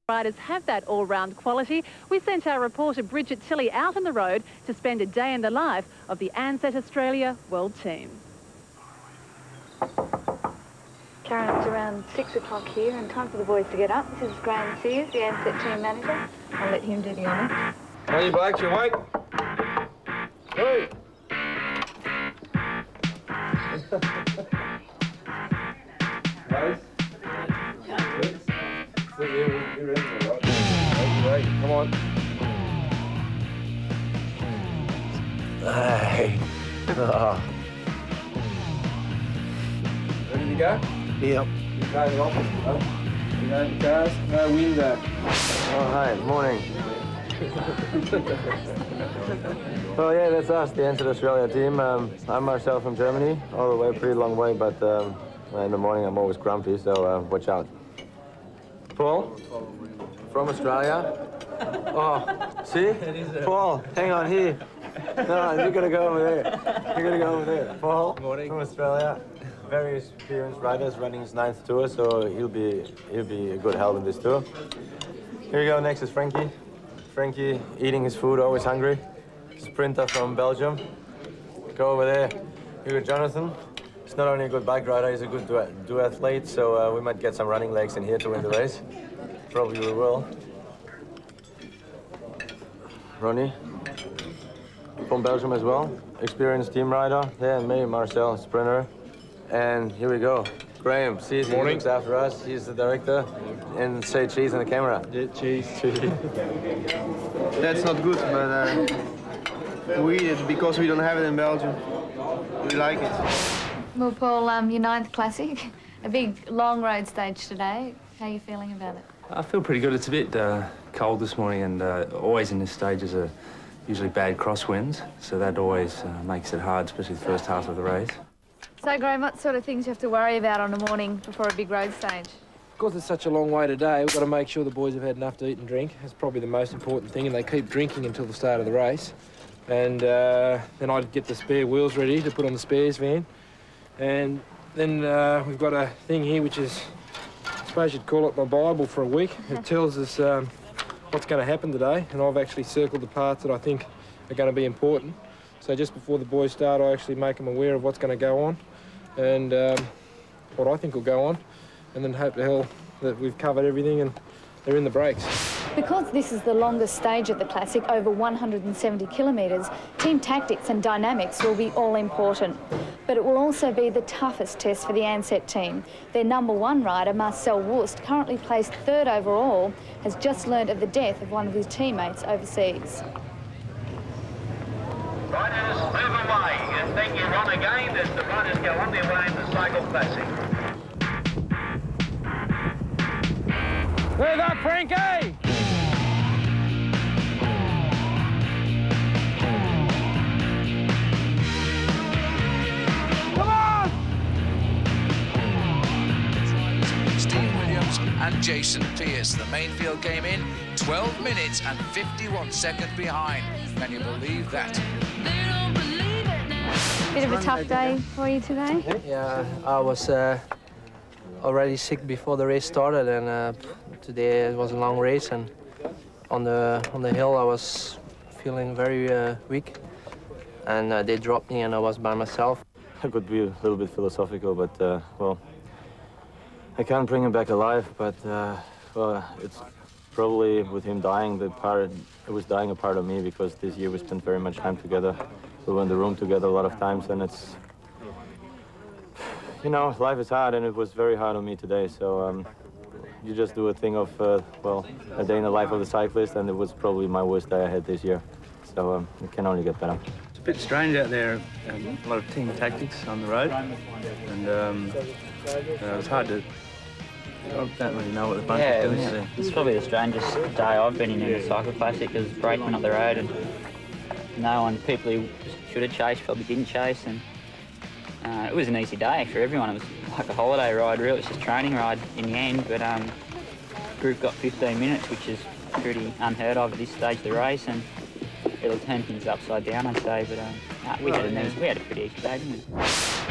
Riders have that all-round quality. We sent our reporter Bridget Tilley out on the road to spend a day in the life of the Ansett Australia World Team. Karen, it's around 6 o'clock here and time for the boys to get up. This is Graham Sears, the Ansett team manager. I'll let him do the honours. Hey, you blokes, you awake? Hey! Guys? Good. You're in there, right? Right, come on. Hey. Oh. Ready to go? Yep. You go in the office, huh? You go in the cars, no window. Oh, hi, morning. Well, yeah, that's us, the Ansett Australia team. I'm Marcel from Germany, all the way, pretty long way, but in the morning I'm always grumpy, so watch out. Paul, from Australia. Oh, see? Paul, hang on here. No, you're gonna go over there. You're gonna go over there. Paul, morning. From Australia. Very experienced riders, running his 9th tour, so he'll be a good help in this tour. Here we go. Next is Frankie. Frankie eating his food, always hungry. Sprinter from Belgium. Go over there. Here we go, Jonathan. He's not only a good bike rider, he's a good duathlete, so we might get some running legs in here to win the race. Probably we will. Ronnie, from Belgium as well. Experienced team rider. There, and me, Marcel, sprinter. And here we go. Graham, see, he looks after us. He's the director. And say cheese on the camera. Yeah, cheese. That's not good, but we eat it because we don't have it in Belgium. We like it. Well, Paul, your 9th classic, a big long road stage today. How are you feeling about it? I feel pretty good. It's a bit cold this morning, and always in this stage is usually bad crosswinds, so that always makes it hard, especially the first half of the race. So, Graham, what sort of things you have to worry about on the morning before a big road stage? Because it's such a long way today, we've got to make sure the boys have had enough to eat and drink. That's probably the most important thing, and they keep drinking until the start of the race. And then I'd get the spare wheels ready to put on the spares van. And then we've got a thing here which is, I suppose you'd call it my Bible for a week. It tells us what's going to happen today, and I've actually circled the parts that I think are going to be important. So just before the boys start, I actually make them aware of what's going to go on and what I think will go on, and then hope to hell that we've covered everything and they're in the brakes. Because this is the longest stage of the Classic, over 170 kilometres, team tactics and dynamics will be all important. But it will also be the toughest test for the Ansett team. Their #1 rider, Marcel Wust, currently placed 3rd overall, has just learned of the death of one of his teammates overseas. Riders, move away. You think you're on again as the riders go on their way in the Cycle Classic. Move up, Frankie! Come on! Steve Williams and Jason Pierce. The main field came in 12 minutes and 51 seconds behind. Can you believe that? Bit of a tough day for you today? Yeah, I was already sick before the race started, and today it was a long race, and on the hill I was feeling very weak, and they dropped me and I was by myself. I could be a little bit philosophical, but well, I can't bring him back alive, but well, it's probably with him dying, it was dying a part of me, because this year we spent very much time together. We were in the room together a lot of times, and it's, you know, life is hard, and it was very hard on me today. So you just do a thing of, well, a day in the life of the cyclist, and it was probably my worst day I had this year. So it can only get better. It's a bit strange out there, a lot of team tactics on the road, and it's hard to... I don't really know what the bunch is doing out there. It's probably the strangest day I've been in the Cycle Classic, because Brake went up the road and no one, people who should have chased probably didn't chase, and it was an easy day for everyone. It was like a holiday ride, really. It's just a training ride in the end, but group got 15 minutes, which is pretty unheard of at this stage of the race, and it'll turn things upside down, I'd say, but we had a pretty easy day, didn't we?